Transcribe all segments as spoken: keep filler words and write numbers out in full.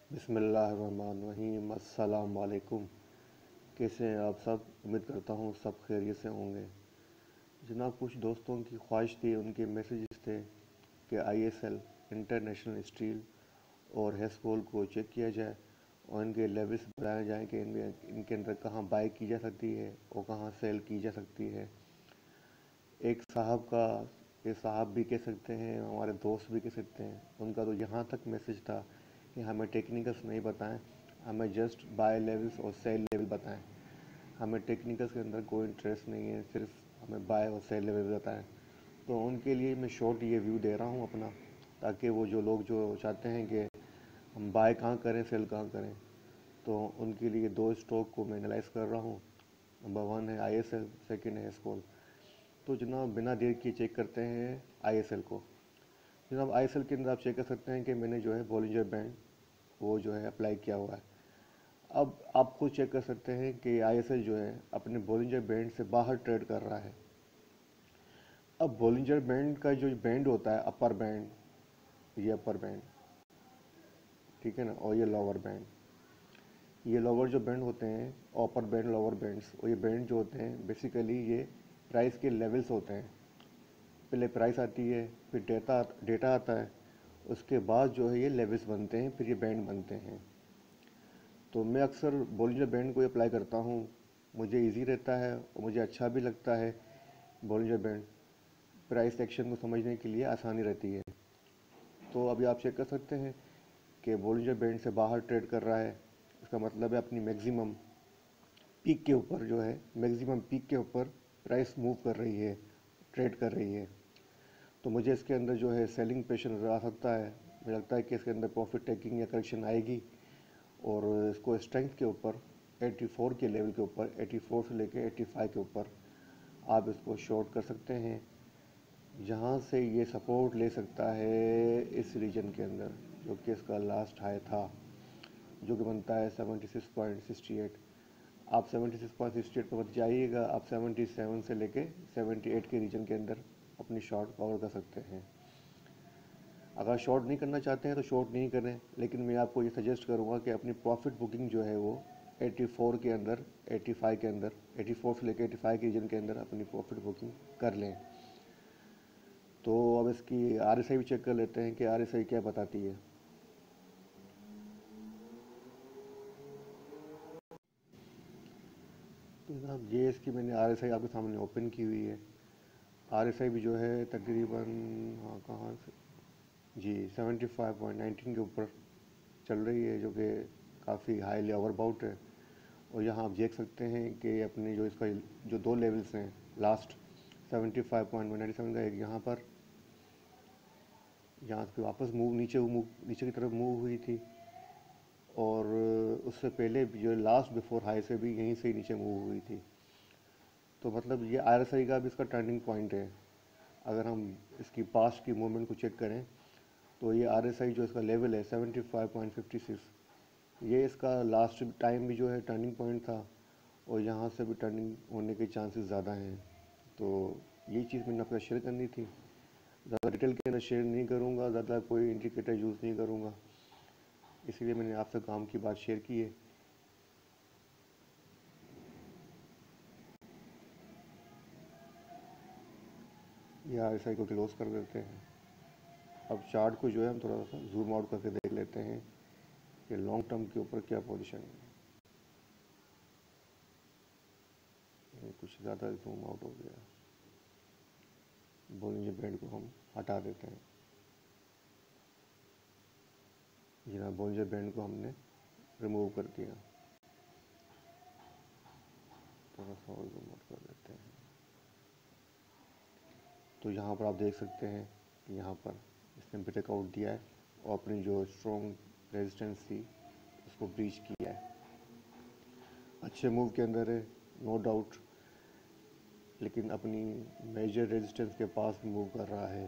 बिस्मिल्लाहिर्रहमानिर्रहीम। अस्सलाम वालेकुम। कैसे हैं आप सब? उम्मीद करता हूँ सब खैरियत से होंगे। जनाब, कुछ दोस्तों की ख्वाहिश थी, उनके मैसेजेस थे कि आईएसएल इंटरनेशनल स्टील और हेस्कोल को चेक किया जाए और इनके लेवल्स बताए जाएँ कि इनमें इनके अंदर कहाँ बाई की जा सकती है और कहाँ सेल की जा सकती है। एक साहब का, ये साहब भी कह सकते हैं, हमारे दोस्त भी कह सकते हैं, उनका तो यहाँ तक मैसेज था कि हमें टेक्निकल्स नहीं बताएं, हमें जस्ट बाय लेवल्स और सेल लेवल बताएं। हमें टेक्निकल्स के अंदर कोई इंटरेस्ट नहीं है, सिर्फ हमें बाय और सेल लेवल बताएं। तो उनके लिए मैं शॉर्ट ये व्यू दे रहा हूँ अपना, ताकि वो जो लोग जो चाहते हैं कि हम बाय कहाँ करें सेल कहाँ करें, तो उनके लिए दो स्टॉक को मैं एनालाइज कर रहा हूँ। नंबर वन है आई एस एल, सेकेंड है स्कॉल। तो जनाब, बिना देर किए चेक करते हैं आईएसएल को। जनाब, आईएसएल के अंदर आप चेक कर सकते हैं कि मैंने जो है बॉलिंजर बैंड वो जो है अप्लाई किया हुआ है। अब आप खुद चेक कर सकते हैं कि आईएसएल जो है अपने बॉलिंजर बैंड से बाहर ट्रेड कर रहा है। अब बॉलिंजर बैंड का जो बैंड होता है, अपर बैंड, ये अपर बैंड, ठीक है ना, और ये लोअर बैंड, ये लोअर जो बैंड होते हैं, अपर बैंड लोअर बैंड्स, और ये बैंड जो होते हैं बेसिकली ये प्राइस के लेवल्स होते हैं। पहले प्राइस आती है, फिर डेटा डेटा आता है, उसके बाद जो है ये लेवल्स बनते हैं, फिर ये बैंड बनते हैं। तो मैं अक्सर बॉलिंजर बैंड को अप्लाई करता हूँ, मुझे इजी रहता है और मुझे अच्छा भी लगता है। बॉलिंजर बैंड प्राइस एक्शन को समझने के लिए आसानी रहती है। तो अभी आप चेक कर सकते हैं कि बॉलिंजर बैंड से बाहर ट्रेड कर रहा है, इसका मतलब है अपनी मैक्सिमम पीक के ऊपर जो है, मैक्सिमम पीक के ऊपर प्राइस मूव कर रही है, ट्रेड कर रही है। तो मुझे इसके अंदर जो है सेलिंग प्रेशर नज़र आ सकता है। मुझे लगता है कि इसके अंदर प्रॉफिट टेकिंग या करेक्शन आएगी और इसको स्ट्रेंथ के ऊपर चौरासी के लेवल के ऊपर, चौरासी से लेकर पचासी के ऊपर आप इसको शॉर्ट कर सकते हैं, जहां से ये सपोर्ट ले सकता है इस रीजन के अंदर, जो कि इसका लास्ट हाई था, जो कि बनता है छिहत्तर पॉइंट छह आठ। आप छिहत्तर पॉइंट छह आठ पर मत जाइएगा, आप सतहत्तर से लेके अठहत्तर के रीजन के अंदर अपनी शॉर्ट कवर कर सकते हैं। अगर शॉर्ट नहीं करना चाहते हैं तो शॉर्ट नहीं करें, लेकिन मैं आपको ये सजेस्ट करूँगा कि अपनी प्रॉफिट बुकिंग जो है वो चौरासी के अंदर, पचासी के अंदर, चौरासी से लेकर पचासी के रीजन के अंदर अपनी प्रॉफिट बुकिंग कर लें। तो अब इसकी आर एस आई भी चेक कर लेते हैं कि आर एस आई क्या बताती है। तो जनाब, ये इसकी मैंने आर एस आई आपके सामने ओपन की हुई है। आर एस आई भी जो है तकरीबन, हाँ कहाँ से, जी सेवेंटी फाइव पॉइंट नाइनटीन के ऊपर चल रही है, जो कि काफ़ी हाईली ओवरबाउट है। और यहाँ आप देख सकते हैं कि अपने जो इसका जो दो लेवल्स हैं last, seventy five point one ninety seven का एक यहाँ पर, यहाँ से वापस मूव नीचे मूव नीचे की तरफ मूव हुई थी, और उससे पहले भी जो लास्ट बिफोर हाई से भी यहीं से ही नीचे मूव हुई थी। तो मतलब ये आर एस आई का भी इसका टर्निंग पॉइंट है। अगर हम इसकी पास्ट की मूवमेंट को चेक करें तो ये आर एस आई जो इसका लेवल है seventy five point fifty six, ये इसका लास्ट टाइम भी जो है टर्निंग पॉइंट था, और यहाँ से भी टर्निंग होने के चांसेस ज़्यादा हैं। तो ये चीज़ मैंने आपके साथ शेयर करनी थी। ज़्यादा डिटेल के अंदर शेयर नहीं करूँगा, ज़्यादा कोई इंडिकेटर यूज़ नहीं करूँगा, इसलिए मैंने आपसे काम की बात शेयर की है। ये आर एस आई को क्लोज कर देते हैं। अब चार्ट को जो है हम थोड़ा सा जूम आउट करके देख लेते हैं कि लॉन्ग टर्म के ऊपर क्या पोजीशन है। ये कुछ ज़्यादा जूम आउट हो गया। बॉलिंजर बैंड को हम हटा देते हैं। जी हाँ, बॉलिंजर बैंड को हमने रिमूव कर दिया। थोड़ा सा और जूम आउट कर देते हैं। तो यहाँ पर आप देख सकते हैं कि यहाँ पर इसने ब्रेकआउट दिया है और अपनी जो स्ट्रॉन्ग रेजिस्टेंस थी उसको ब्रीच किया है। अच्छे मूव के अंदर है, नो डाउट, लेकिन अपनी मेजर रेजिस्टेंस के पास मूव कर रहा है।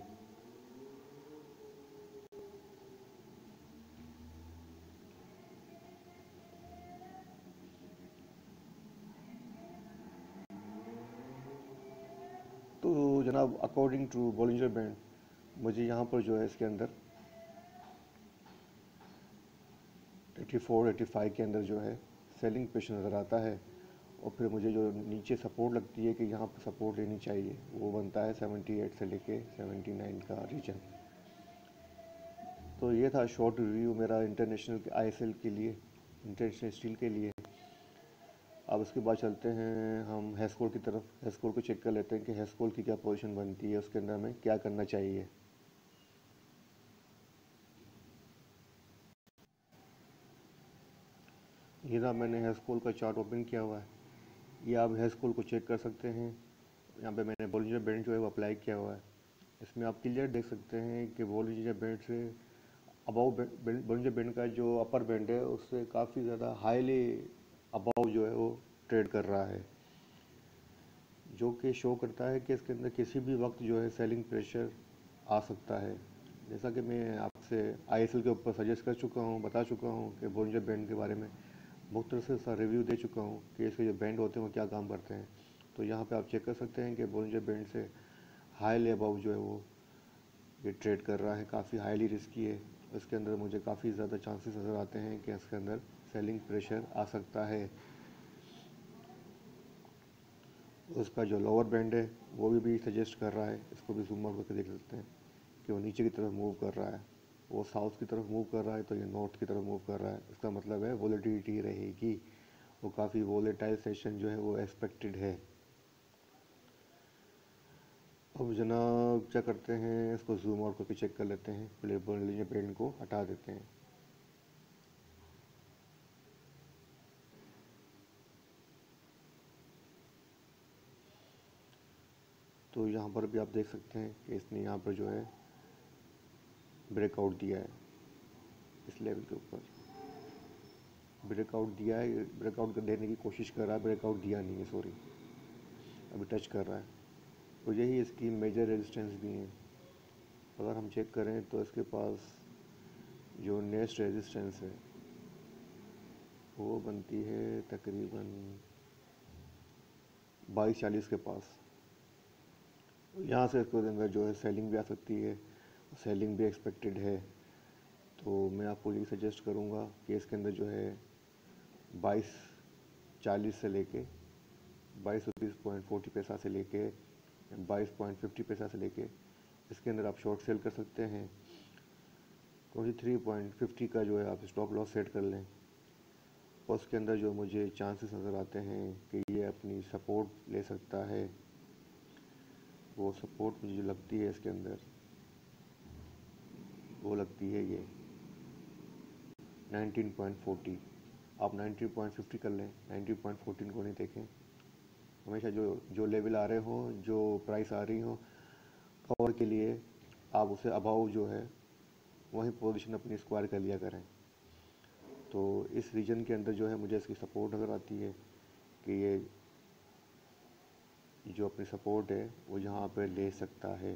तो जनाब, अकॉर्डिंग टू बॉलिंजर बैंड, मुझे यहाँ पर जो है इसके अंदर एटी फोर एटी फाइव के अंदर जो है सेलिंग प्रेशर नज़र आता है, और फिर मुझे जो नीचे सपोर्ट लगती है कि यहाँ पर सपोर्ट लेनी चाहिए, वो बनता है सेवेंटी एट से लेके सेवेंटी नाइन का रीजन। तो ये था शॉर्ट रिव्यू मेरा इंटरनेशनल आईएसएल के लिए, इंटरनेशनल स्टील के लिए। अब उसके बाद चलते हैं हम हेस्कोल की तरफ। हेस्कोल को चेक कर लेते हैं कि हेस्कोल की क्या पोजीशन बनती है, उसके अंदर हमें क्या करना चाहिए। ये ना मैंने हेस्कोल का चार्ट ओपन किया हुआ है, ये आप हेस्कोल को चेक कर सकते हैं। यहाँ पे मैंने बॉलिंजर बैंड जो है वो अप्लाई किया हुआ है। इसमें आप क्लियर देख सकते हैं कि बॉलिंजर बैंड से अबाउ बॉलिंजर बैंड का जो अपर बैंड है उससे काफ़ी ज़्यादा हाईली अबाउ जो है वो ट्रेड कर रहा है, जो कि शो करता है कि इसके अंदर किसी भी वक्त जो है सेलिंग प्रेशर आ सकता है। जैसा कि मैं आपसे आईएसएल के ऊपर सजेस्ट कर चुका हूँ, बता चुका हूँ कि बॉलिंजर बैंड के बारे में मुख्तसर सा रिव्यू दे चुका हूँ कि इसके जो बैंड होते हैं वो क्या काम करते हैं। तो यहाँ पे आप चेक कर सकते हैं कि बॉलिंजर बैंड से हाई अबाउ जो है वो ये ट्रेड कर रहा है, काफ़ी हाईली रिस्की है। इसके अंदर मुझे काफ़ी ज़्यादा चांसेस नज़र आते हैं कि इसके अंदर सेलिंग प्रेशर आ सकता है। उसका जो लोअर बैंड है वो भी, भी सजेस्ट कर रहा है, इसको भी जूम आउट करके देख सकते हैं कि वो नीचे की तरफ मूव कर रहा है। वो साउथ की तरफ मूव कर रहा है तो ये नॉर्थ की तरफ मूव कर रहा है। इसका मतलब है वोलेटिलिटी रहेगी, वो काफ़ी वोलेटाइल सेशन जो है वो एक्सपेक्टेड है। अब जनाब क्या करते हैं, इसको जूम आउट करके चेक कर लेते हैं। पहले बॉलिंजर बैंड को हटा देते हैं। तो यहाँ पर भी आप देख सकते हैं कि इसने यहाँ पर जो है ब्रेकआउट दिया है, इस लेवल के ऊपर ब्रेकआउट दिया है, ब्रेकआउट देने की कोशिश कर रहा है, ब्रेकआउट दिया नहीं है, सॉरी, अभी टच कर रहा है। तो यही इसकी मेजर रेजिस्टेंस भी है। अगर हम चेक करें तो इसके पास जो नेक्स्ट रेजिस्टेंस है वो बनती है तकरीबन बाईस चालीस के पास। यहाँ से इसके अंदर जो है सेलिंग भी आ सकती है, सेलिंग भी एक्सपेक्टेड है। तो मैं आपको ये सजेस्ट करूँगा कि इसके अंदर जो है बाईस चालीस से लेके बाईस रुपीज़ पॉइंट फोर्टी पैसा से लेके बाईस पॉइंट फिफ्टी पैसा से लेके इसके अंदर आप शॉर्ट सेल कर सकते हैं। ट्वेंटी थ्री पॉइंट फिफ्टी का जो है आप स्टॉप लॉस सेट कर लें। और उसके अंदर जो मुझे चांसेस नज़र आते हैं कि ये अपनी सपोर्ट ले सकता है, वो सपोर्ट मुझे लगती है इसके अंदर, वो लगती है ये नाइनटीन पॉइंट फोर्टी। आप नाइनटीन पॉइंट फिफ्टी कर लें, नाइनटीन पॉइंट फोर्टीन को नहीं देखें। हमेशा जो जो लेवल आ रहे हों, जो प्राइस आ रही हो कवर के लिए, आप उसे अबाउ जो है वहीं पोजीशन अपनी स्क्वायर कर लिया करें। तो इस रीजन के अंदर जो है मुझे इसकी सपोर्ट नज़र आती है कि ये जो अपनी सपोर्ट है वो यहाँ पे ले सकता है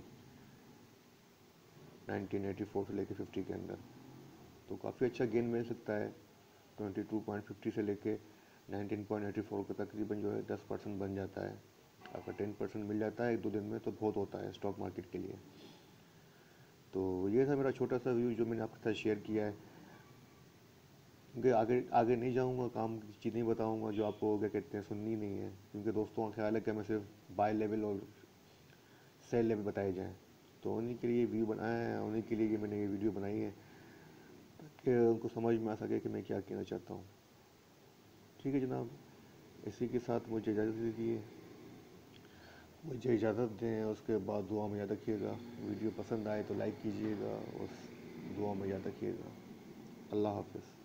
नाइनटीन एटी फोर से लेके फिफ्टी के अंदर। तो काफ़ी अच्छा गेन मिल सकता है। ट्वेंटी टू पॉइंट फिफ्टी से लेके नाइनटीन पॉइंट एटी फोर का तकरीबन जो है दस परसेंट बन जाता है। अगर टेन परसेंट मिल जाता है एक दो दिन में तो बहुत होता है स्टॉक मार्केट के लिए। तो ये था मेरा छोटा सा व्यू जो मैंने आपके साथ शेयर किया है, क्योंकि आगे आगे नहीं जाऊंगा, काम की चीज़ नहीं बताऊंगा जो आपको क्या कहते हैं सुननी नहीं है, क्योंकि दोस्तों का ख्याल है कि हमें सिर्फ बाय लेवल और सेल लेवल बताए जाएँ। तो उन्हीं के लिए व्यू बनाया है, उन्हीं के लिए ये मैंने ये वीडियो बनाई है ताकि उनको समझ में आ सके कि मैं क्या कहना चाहता हूँ। ठीक है जनाब, इसी के साथ मुझे इजाज़त दीजिए, मुझे इजाज़त दें। उसके बाद दुआ में याद रखिएगा, वीडियो पसंद आए तो लाइक कीजिएगा और दुआ में याद रखिएगा। अल्लाह हाफ़िज़।